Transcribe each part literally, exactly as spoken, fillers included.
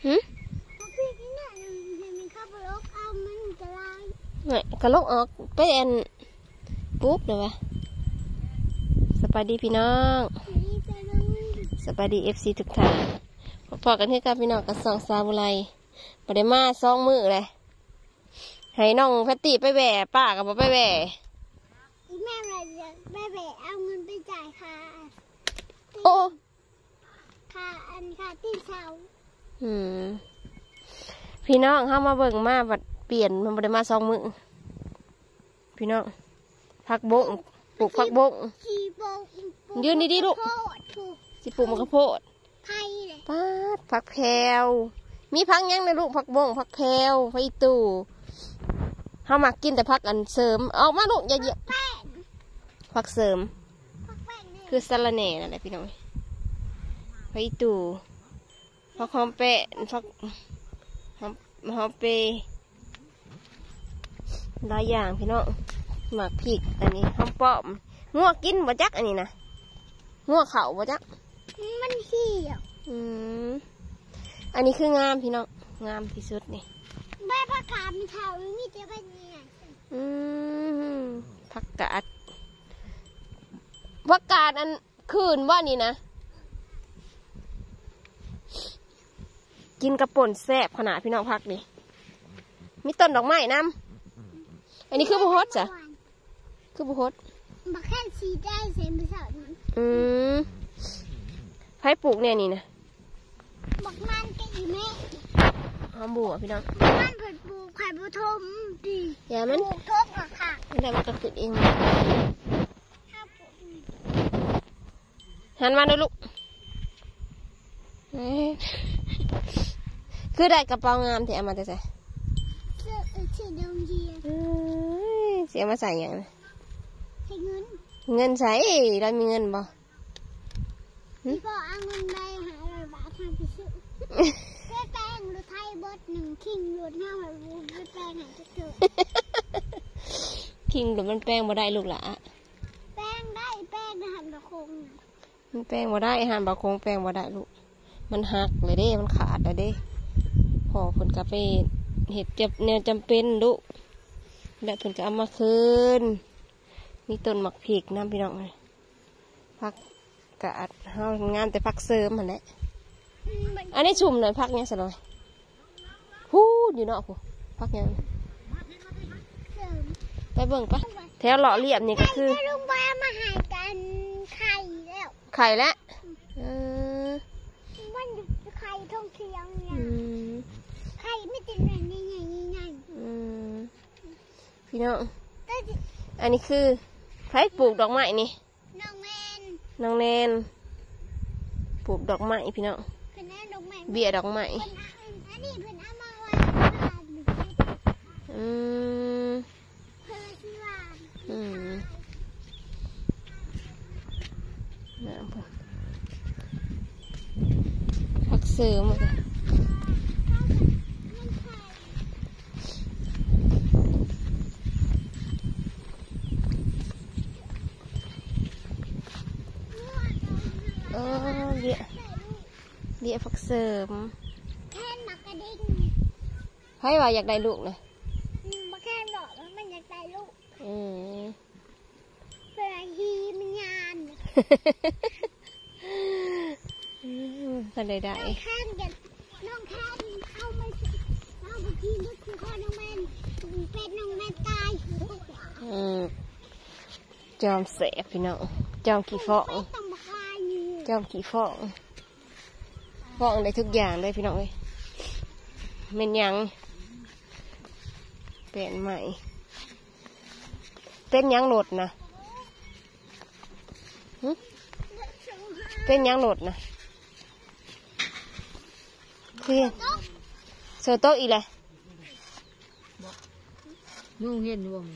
หืมเนี่ยกระโลกออกไปแอนปุ๊บเลยวะสบายดีพี่น้องสบายดีเอฟซีทุกท่านพอกันที่กับพี่น้องกับสองซาบุไรปได้มาสองมือเลยให้น้องแพตตี้ไปแหว่ป้ากับพ่อไปแหว่แม่อะไรแม่แหว่เอาเงินไปจ่ายค่ะโอ้ค่ะอันค่ะที่เช้าอืมพี่น้องเข้ามาเบิ่งมาบัดเปลี่ยนมันบ่ได้มาสองมือพี่น้องผักบงปลูกผักบงยืนดีๆลูกสิปลูกมะข้าวโพดป้าดผักแพรวมีผักยังนะลูกผักบงผักแพรวผักอีตู่เขามักกินแต่ผักอันเสริมออกมาลูกอย่าเหยียบผักเสริมคือสะระแหน่นั่นแหละพี่น้องผักอีตู่ผักหอมเปะผักหอมหอมเปะหลายอย่างพี่น้องหมักพริกอันนี้หอมป้อมงัวกินบ่จักอันนี้นะงัวเข่าบ่จักมันเหี่ยวอืมอันนี้คืองามพี่น้องงามที่สุดนี่ใบผักกาดมีเถามีเจ้าเป็นยังไงอืมผักกาดผักกาดอันคืนว่านี่นะกินกระป่นแซ่บขนาดพี่น้องพักนี่มีต้นดอกไม้น้ำอันนี้คือบุฮดจ้ะคือบุฮดบักแค่ชีได้เซ็นไปสอนอืมไผ่ปลูกเนี่ยนี่นะบักมันก็อีแม่หอมบัวพี่น้องมันเผิดปลูกไข่บุทมดีอย่ามันปลูกทบกับค่ะไม่ได้มันก็ขึ้นเองหันมาดูลูกคือได้กระเป๋างามที่เอามาแต่ใส่เสื้อสีดำเยียเสียมาใส่อย่างใส่เงินเงินใส่เรามีเงินบ่พี่พ่อเอาเงินไปหาร้อยบาททำไปซื้อไปแปลงรถไทยบดหนึ่งคิงรถห้าร้อยไปแปลงหาจะเจอคิงหรือมันแป้งบ่ได้ลูกหล่ะแป้งได้แป้งในหันบะคงมันแป้งบ่ได้หันบะคงแป้งบ่ได้ลูกมันหักเลยเด้มันขาดเลยเด้พอผลกาไปเห็ดจับแนวจำเป็นลูกแล้วผลก็เอามาคืนมีต้นหมักพริกน้ำพี่น้องเลยพักกะอัดเฮางานแต่พักเสริมมันแหละอันนี้ชุ่มหน่อยพักเนี้ยสลอยฮู้อยู่เนาะกูพักยังไปเบิ่งปะแถวหล่อเรียบนี่ก็คือลุงบ้ามาหากันไข่แล้วไข่แล้วมันไข่ท่องเที่ยวเนี่ยไข่ไม่ติดเลยนี่ไงนี่ไงพี่น้องอันนี้คือไผ่ปลูกดอกไม้นี่น้องแมนน้องแนนปลูกดอกไม้พี่น้องเบี้ยดอกไม้อันนี้เพิ่นเอามาไว้อืมเพิ่นที่ว่าอืมน้ำพุ่นผักเสริมเลยเออเบี้ยเบี้ยผักเสริมแค่หมักกระดิ่งให้ว่าอยากได้ลูกนะมาแค่หลอกแล้วมันอยากได้ลูกอืมเพื่อฮีมันงานกันได้ได้น้องแค่กันน้องแค่เอาไปเอาไปกินลูกคือพ่อน้องแมนเป็นน้องแมนตายอืมจอมเสพพี่น้องจอมขี้ฟองจอมขี้ฟองฟองได้ทุกอย่างเลยพี่น้องเลยเป็นยังเป็นใหม่เป็นยังโหลดนะเป็นยังโหลดนะคือโซโต้อีเลยนุ่งเห็นวง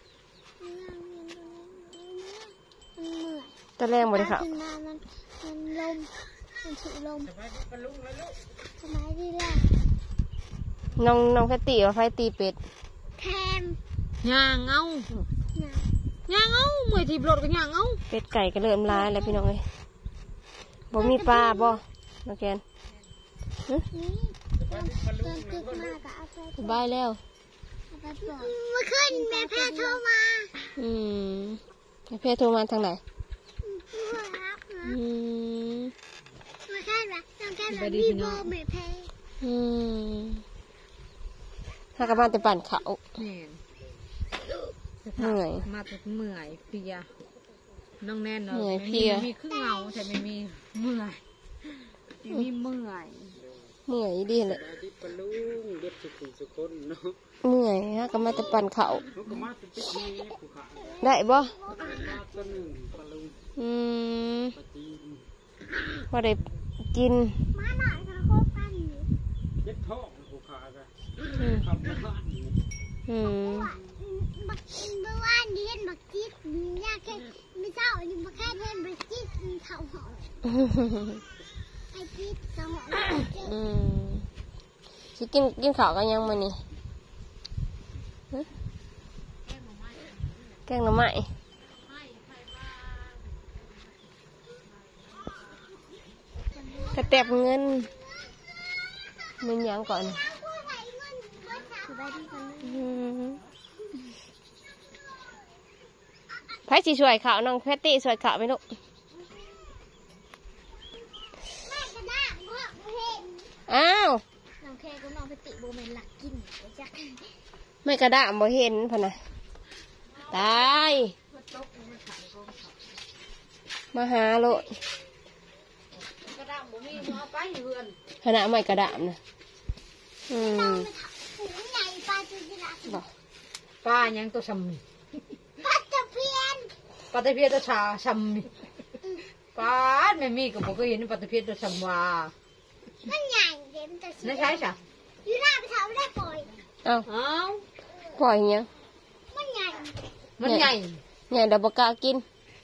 ตะแรงหมดเลยค่ะมันลมมันถือลมสมัยดีแรกน้องน้องแพตตี้ว่าไฟตีเป็ดแคมย่างเอาย่างเอาเมื่อทีบรถก็ย่างเอาเป็ดไก่ก็เริ่มร้ายแล้วพี่น้องเลยบ่มีปลาบ่น้องแกนตอนตอนตึกมากอะเอาไปสบายแล้วเอาไปปล่อยเมื่อคืนแม่แพทย์โทรมาอืมเพศโทรมาทางไหนผู้รักนะอืมมาแค่แบบต้องแค่แบบมีโบแม่แพทย์อืมถ้ากลับบ้านแต่ปั่นเขานี่เหนื่อยมาแต่เมื่อยเพลียน้องแน่นเนาะเหนื่อยเพลียไม่มีครึ่งเงาแต่ไม่มีเมื่อยไม่มีเมื่อยเมื่อยดีเลยดิปลุงเด็ดสุขุมสุคนเนาะเมื่อยฮะกลับมาแต่ปั่นเขาเขาก็มาติดติดนี้ผูกขาได้บ่มาตัวหนึ่งปลุงอืมปะจีนว่าได้กินมาหน่อยค่ะโคกันอยู่เย็ดท้องผูกขากันอืมทำมาบ้านนี่อืมบักเมื่อวานนี้เห็นบักจิ๊ดยากแค่ไม่เศร้านี่บักแค่เห็นบักจิ๊ดเข่าหอมไอ้จิ๊ดเข่าหอมอืมสิกินกินข้าวกันยังมื้อนี้ฮะแกงหน่อไม้กระแตบเงินมันยังก่อนสบายดีกันอืมไผสิช่วยข้าวน้องแพตตี้ช่วยข้าวไหมลูกแม่กระด้างพ่อเห็นอ้าวน้องแค่ก็น้องไปติโบเมนหลักกินไอ้จักไม่กระดามบ่เห็นพะนะตายมาหาโลดกระด้างบ่มีมาไปเฮือนขณะไม่กระดามนะอืมหูใหญ่ปลาจุจิระบอกป้ายังตัวซ้ำนี่ปลาตะเพียนปลาตะเพียนตัวชาซ้ำนี่ป้าไม่มีก็บอกก็เห็นปลาตะเพียนตัวซ้ำว่ามันใหญ่เด็มแต่สีไม่ใช่จ้ะอยู่หน้าไปเท้าได้ปล่อยเอ้าอ้าวปล่อยเงี้ยมันใหญ่มันใหญ่ใหญ่เดี๋ยวบกล้ากิน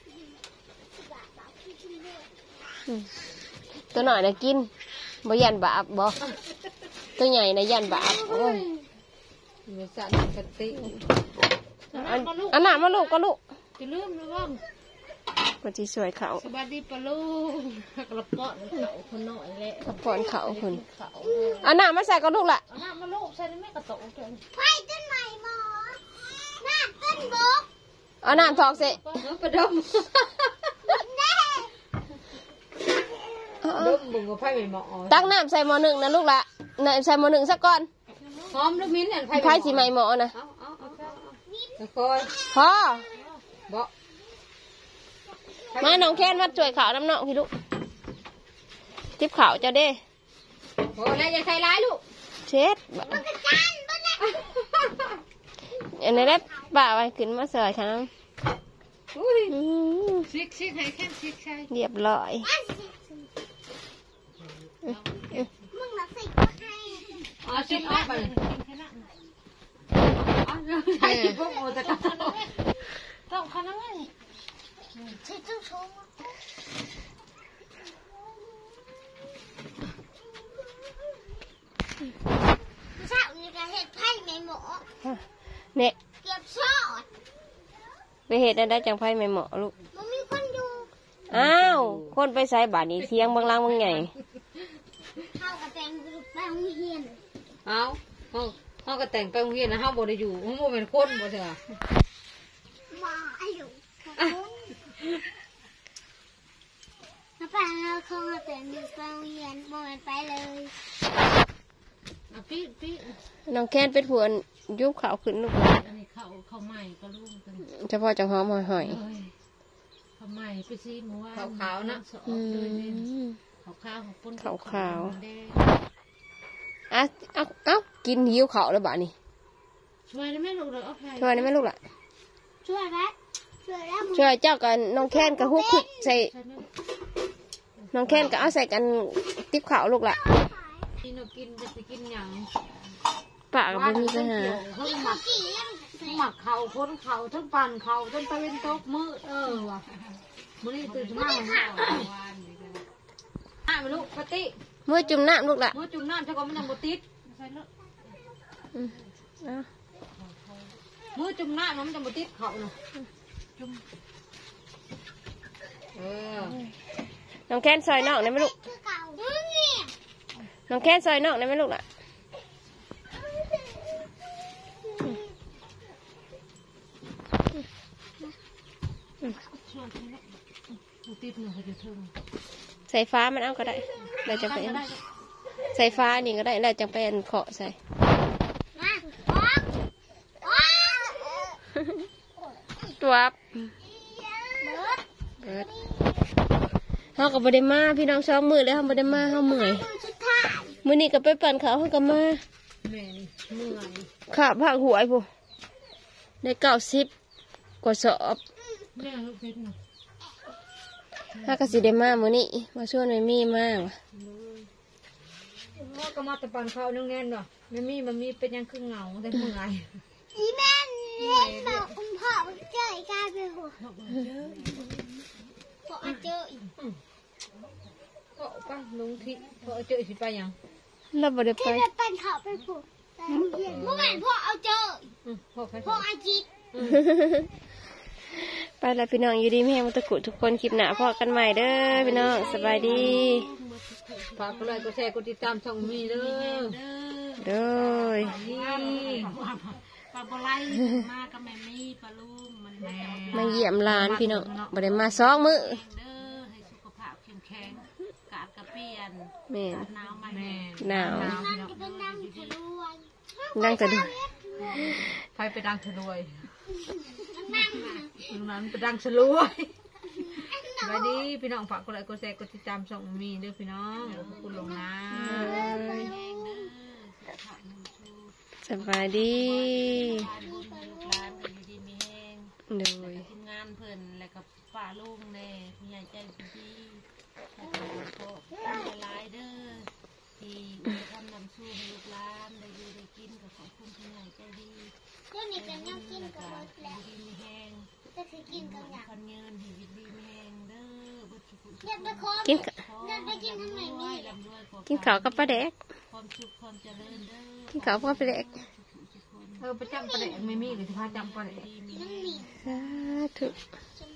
อืมตัวหน่อยนะกินบ่ยันบาปบ่ตัวใหญ่นะยันบาปโอ้ยมีสารปกติอันอันหนามาลูกก็ลูกจะลืมหรือว่าก็ที่สวยเขาสบายดีปะลูกกระเปาะเขาคนน้อยแหละกระพอนเขาคุณเขาอันหนามาใส่ก็ลูกละเอาหน้ามาลูกใส่ไม่กระโตกเลยไฟต้นใหม่หมอหน้าต้นบกเอาน้ำทอกสิน้องประดมแน่เอาดเอามบุ้งกับไผ่ไม่เหมาะตักน้ำใส่หม้อหนึ่งนะลูกละน้ำใส่หม้อหนึ่งสักก่อนหอมลูกมิ้นเนี่ยไผ่ไผ่สีไหมหม้อนะเอาเอาเอาเอาคอยพ่อบ่มาน้องแค้นมาช่วยข่าวน้ำน้องพี่ลูกทิปข่าวเจ้าเด้โอ้แล้วอย่าใส่ร้ายลูกเช็ดบะมันกระจานมันนะอันนี้ได้ป่าไว้ขึ้นมาเสยครับอุ้ยอืมซิกซิกให้แค่ซิกใช่เรียบร้อยมึงน่ะใส่ก็ให้เอาซิกออกไปใช่พวกโอตะกันต้องขนาดนั้นใส่ตู้ชงเช้านี่ก็เห็ดไผ่แม่หมอเนี่ยเก็บชอดไปเห็ดได้จังไพ่ไม่เหมาะลูกมันมีคนอยู่อ้าวคนไปใส่บาทนี้เที่ยงบางล่างบางใหญ่เข้ากระแตงไปโรงเรียนเอาเขาเขาก็แต่งไปโรงเรียนนะเขาบ่ได้อยู่เขาบ่เป็นคนบ่ใช่ไหมมาอายุน้าป้าเขามาแต่งอยู่ไปโรงเรียนบ่แม่นไปเลยอ่ะพี่พี่น้องแค้นเป็นผัวยุบขาวขึ้นลูกอันนี้เขาเขาใหม่ก็ลูกกันเฉพาะจังหอมหอยหอยเขาใหม่ไปซีหมูว่าขาวๆนะอืมขาวขาวของปุ้นขาวๆ อ่ะเอาเอากินหิวเขาวแล้วบ้านี่ช่วยได้ไหมลูกเราเอาไปช่วยได้ไหมลูกล่ะช่วยไหมช่วยแล้วมึงช่วยเจ้ากันน้องแค้นกับฮุกขึ้นใส่น้องแค้นก็เอาใส่กันติ๊บขาวลูกล่ะกินเรากินจะไปกินอย่างปากกับมีปัญหาเขาหมักหมักเขาค้นเขาทั้งปั่นเขาจนตะเวนตกมืดเออว่ะมื้อนี้ตื่นมาเหมือนกันอ่ะมาลูกปฏิเมื่อจุ่มน้ำลูกล่ะเมื่อจุ่มน้ำเจ้าก็มันยังบ่ติดอืมเอาเมื่อจุ่มน้ำมันจะบ่ติดเขาเนาะจุ่มเออน้องแค้นซอยนอกได้ไหมลูกคือเก่ามึงเนี่ยน้องแค้นซอยนอกได้ไหมลูกล่ะเติดหนึ่งเขาจะถึงใส่ฟ้ามันเอาก็ได้เราจะไปใส่ฟ้านี่ก็ได้เราจะไปอันเคาะใส่มาออกออกตัวบเบิดเบิดเขาก็บ่ได้มาพี่น้องสองมือแล้วเขาบ่ได้มาเขาเมื่อยสุดท้ายมื้อนี้ก็ไปปั่นเขาเขาก็มาแม่นี่เมื่อยขาผักหวยผู้ได้เก้าสิบกว่าสอบแม่ลูกเพชรน่ะถ้าก็สิได้มามื้อนี้มาช่วยแม่มี่มาว่ะพ่อก็มาแต่ปั่นข้าวนึงแน่นเนาะไม่มีมันมีเป็นยังคือเหงาแต่เมื่อยอีแม่นเล่นบอกคุณพ่อเจออีกาไปหัวพ่อเจออีกก็ไปลงที่พอเจอสิไปยังเราบ่ได้ไปที่จะเป็นเขาไปผูกแต่เมื่อวานพ่อเอาเจออืมพ่อไปพ่ออาจิตไปแล้วพี่น้องอยู่ดีแม่มุตะกุทุกคนคลิปหน้าพอกันใหม่เด้อพี่น้องสบายดีฝากกดไลค์กดแชร์กดติดตามช่องมีเด้อเด้อนี่ปลาบไลมากับแม่มี่ปลาลุงมันแม่มาเยี่ยมร้านพี่น้องบ่ได้มาสองมื้อเด้อให้สุขภาพเข้มแข็งกาดกระเปียนแม่นหนาวมาแม่หนาวนั่นจะเป็นนั่งทะลวงนั่งจะดูไฟไปดังฉลวยนั่งตรงนั้นไปดังฉลวยสวัสดีพี่น้องฝากกดไลค์กดแชร์กดติดตามช่องมีเด้อพี่น้องขอบคุณลงนะสบายดีบ้านบุญลูกหลานอยู่ดีมีแห้งโดยทีมงานเพิ่นแล้วก็ป้าลุงแน่ผู้ใหญ่ใจดีแล้วก็ขอบคุณหลายๆเด้อที่ทำน้ำสู้ให้ลูกหลานได้อยู่ได้กินก็ขอบคุณผู้ใหญ่ใจดีเดี๋ยวนี้เป็นยังกินกับรถอแล้วยู่ดีมีแห้งจะคือกินกับอย่างคนเงินให้อยู่ดีมีแห้งเด้อบุตรสุขอยากได้คอกินข้าวอยากได้กินทั้งไหนนี่ลำด้วยกินข้าวกับปลาแดกความสุขความเจริญเด้อกินข้าวกับปลาแดกเออประจำประเด็นไม่มีหรือที่พาจำประเด็นนั่งมีสาธุฉัน